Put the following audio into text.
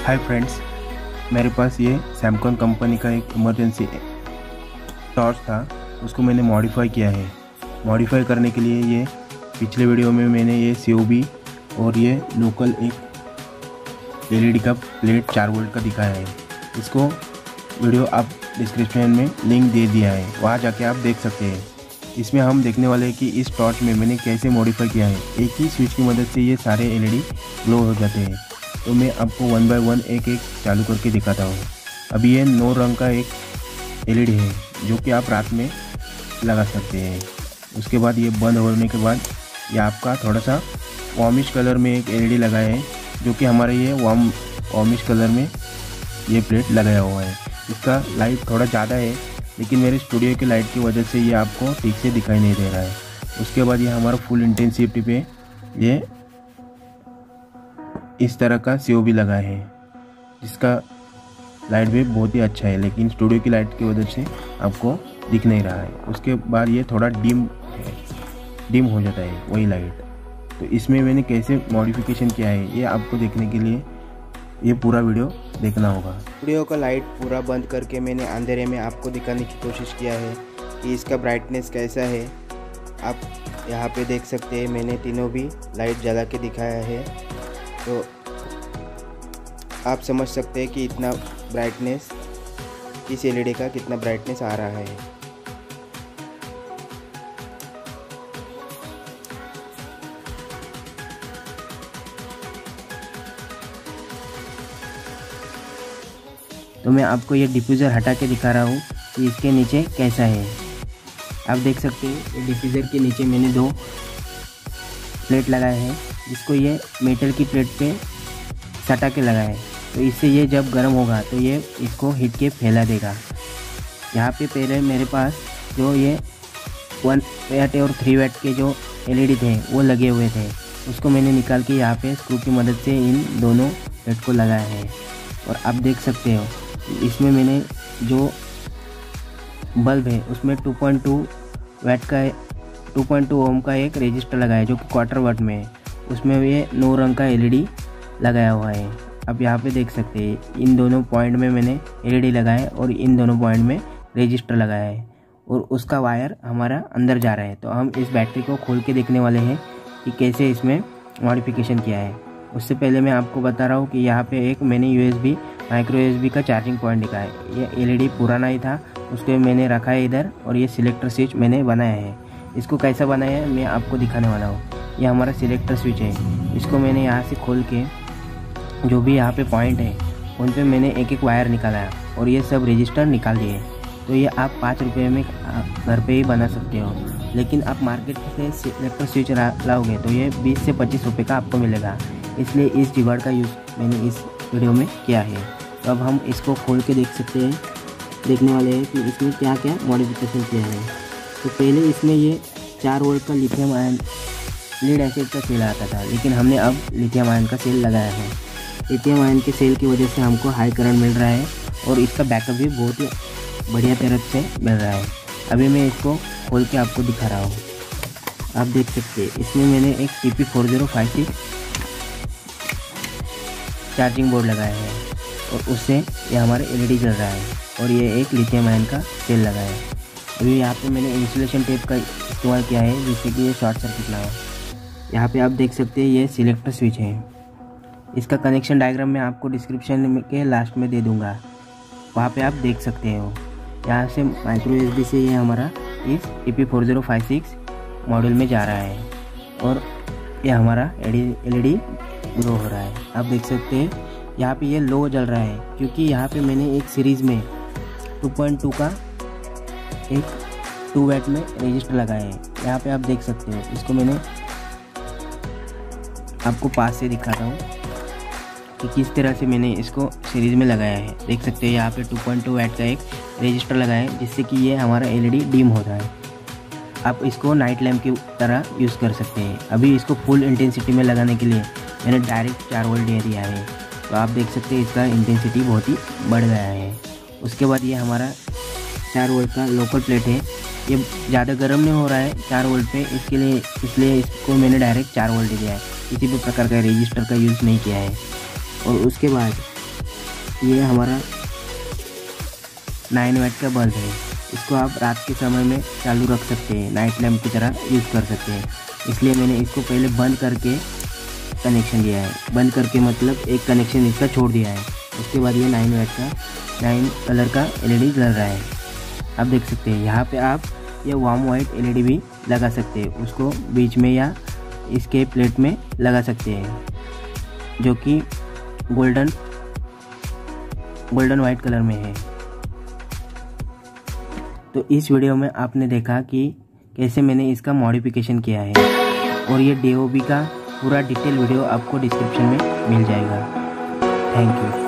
Hi friends, मेरे पास ये Samsung company का एक इमरजेंसी टॉर्च था। उसको मैंने मॉडिफाई किया है। मॉडिफाई करने के लिए ये पिछले वीडियो में मैंने ये COB और ये लोकल एक LED का प्लेट 4 वोल्ट का दिखाया है। इसको वीडियो आप डिस्क्रिप्शन में लिंक दे दिया है, वहाँ जाके आप देख सकते हैं। इसमें हम देखने वाले हैं कि इस टॉर्च में मैंने कैसे मॉडिफाई किया है। एक ही स्विच की मदद से ये सारे LED ग्लो हो जाते हैं। तो मैं आपको 1 बाय 1 एक चालू करके दिखाता हूँ। अभी ये 9 रंग का एक LED है जो कि आप रात में लगा सकते हैं। उसके बाद ये बंद होने के बाद ये आपका थोड़ा सा वार्मिश कलर में एक LED लगा है, जो कि हमारे ये वार्मिश कलर में ये प्लेट लगाया हुआ है। इसका लाइट थोड़ा ज़्यादा है, लेकिन मेरे स्टूडियो की लाइट की वजह से ये आपको ठीक से दिखाई नहीं दे रहा है। उसके बाद ये हमारा फुल इंटेंसिटी पे ये इस तरह का COB लगा है, जिसका लाइट भी बहुत ही अच्छा है, लेकिन स्टूडियो की लाइट की वजह से आपको दिख नहीं रहा है। उसके बाद ये थोड़ा डिम हो जाता है वही लाइट। तो इसमें मैंने कैसे मॉडिफिकेशन किया है ये आपको देखने के लिए ये पूरा वीडियो देखना होगा। वीडियो का लाइट पूरा बंद करके मैंने अंधेरे में आपको दिखाने की कोशिश किया है कि इसका ब्राइटनेस कैसा है। आप यहाँ पे देख सकते हैं, मैंने तीनों भी लाइट जला के दिखाया है, तो आप समझ सकते हैं कि इतना ब्राइटनेस इस LED का कितना ब्राइटनेस आ रहा है। तो मैं आपको ये डिफ्यूज़र हटा के दिखा रहा हूँ कि इसके नीचे कैसा है। आप देख सकते हैं ये डिफ्यूज़र के नीचे मैंने 2 प्लेट लगाए हैं, जिसको ये मेटल की प्लेट पे सटा के लगाए हैं। तो इससे ये जब गर्म होगा तो ये इसको हीट के फैला देगा। यहाँ पे पहले मेरे पास जो ये 1 वाट और 3 वाट के जो LED थे वो लगे हुए थे, उसको मैंने निकाल के यहाँ पे स्क्रू की मदद से इन दोनों प्लेट को लगाया है। और आप देख सकते हो इसमें मैंने जो बल्ब है उसमें 2.2 ओम का एक रजिस्टर लगाया है, जो कि क्वार्टर वाट में है। उसमें ये 9 रंग का LED लगाया हुआ है। आप यहाँ पे देख सकते हैं इन दोनों पॉइंट में मैंने LED लगाया है और इन दोनों पॉइंट में रजिस्टर लगाया है, और उसका वायर हमारा अंदर जा रहा है। तो हम इस बैटरी को खोल के देखने वाले हैं कि कैसे इसमें मॉडिफिकेशन किया है। उससे पहले मैं आपको बता रहा हूँ कि यहाँ पे एक मैंने माइक्रो USB का चार्जिंग पॉइंट लिखा है। ये LED पुराना ही था, उसको मैंने रखा है इधर, और ये सिलेक्टर स्विच मैंने बनाया है। इसको कैसा बनाया है मैं आपको दिखाने वाला हूँ। ये हमारा सिलेक्टर स्विच है। इसको मैंने यहाँ से खोल के जो भी यहाँ पे पॉइंट है उन पे मैंने एक वायर निकाला है, और ये सब रजिस्टर निकाल दिए। तो ये आप 5 रुपये में घर पे ही बना सकते हो, लेकिन आप मार्केट से सिलेक्टर स्विच लाओगे तो ये 20 से 25 रुपये का आपको मिलेगा। इसलिए इस जुगाड़ का यूज़ मैंने इस वीडियो में किया है। तो अब हम इसको खोल के देखने वाले हैं कि इसमें क्या क्या मॉडिफिकेशन किया है। तो पहले इसमें ये 4 वोल्ट का लिथियम आयन लीड एसिड का सेल आता था, लेकिन हमने अब लिथियम आयन का सेल लगाया है। लिथियम आयन के सेल की वजह से हमको हाई करंट मिल रहा है, और इसका बैकअप भी बहुत ही बढ़िया तरह से मिल रहा है। अभी मैं इसको खोल के आपको दिखा रहा हूँ। आप देख सकते हैं इसमें मैंने एक TP4056 चार्जिंग बोर्ड लगाया है, और उससे ये हमारे LED जल रहा है, और ये एक लिथियम आयन का सेल लगाया है। अभी यहाँ पे मैंने इंसुलेशन टेप का इस्तेमाल किया है, जिससे कि ये शॉर्ट सर्किट ना हो। यहाँ पे आप देख सकते हैं ये सिलेक्टर स्विच है। इसका कनेक्शन डायग्राम मैं आपको डिस्क्रिप्शन के लास्ट में दे दूँगा, वहाँ पे आप देख सकते हो। यहाँ से माइक्रो USB से ये हमारा इस TP4056 मॉड्यूल में जा रहा है, और ये हमारा LED ग्लो हो रहा है। आप देख सकते हैं यहाँ पे ये लो जल रहा है, क्योंकि यहाँ पे मैंने एक सीरीज़ में 2.2 का एक 2 वाट में रजिस्टर लगाया है। यहाँ पे आप देख सकते हो, इसको मैंने आपको पास से दिखाता हूँ कि किस तरह से मैंने इसको सीरीज़ में लगाया है। देख सकते हैं यहाँ पे 2.2 वाट का एक रजिस्टर लगाया है, जिससे कि ये हमारा LED डिम होता है। आप इसको नाइट लैम्प की तरह यूज़ कर सकते हैं। अभी इसको फुल इंटेंसिटी में लगाने के लिए मैंने डायरेक्ट 4 वोल्ट दे दिया है। तो आप देख सकते हैं इसका इंटेंसिटी बहुत ही बढ़ गया है। उसके बाद ये हमारा 4 वोल्ट का लोकल प्लेट है। ये ज़्यादा गर्म नहीं हो रहा है 4 वोल्ट पे, इसलिए इसको मैंने डायरेक्ट 4 वोल्ट दिया है। किसी भी प्रकार का रजिस्टर का यूज़ नहीं किया है। और उसके बाद ये हमारा 9 वाट का बल्ब है। इसको आप रात के समय में चालू रख सकते हैं, नाइट लैम्प की तरह यूज़ कर सकते हैं। इसलिए मैंने इसको पहले बंद करके कनेक्शन दिया है। बंद करके मतलब एक कनेक्शन इसका छोड़ दिया है। उसके बाद ये 9 वाट का 9 कलर का LED जल रहा है। आप देख सकते हैं यहाँ पे आप ये वार्म वाइट LED भी लगा सकते हैं, उसको बीच में या इसके प्लेट में लगा सकते हैं, जो कि गोल्डन वाइट कलर में है। तो इस वीडियो में आपने देखा कि कैसे मैंने इसका मॉडिफिकेशन किया है, और ये DOB का पूरा डिटेल वीडियो आपको डिस्क्रिप्शन में मिल जाएगा। Thank you.